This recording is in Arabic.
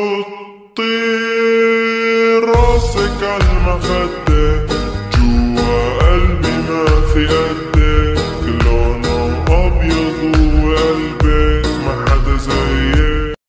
حطي راسك عالمخدة، جوا قلبي ما في قد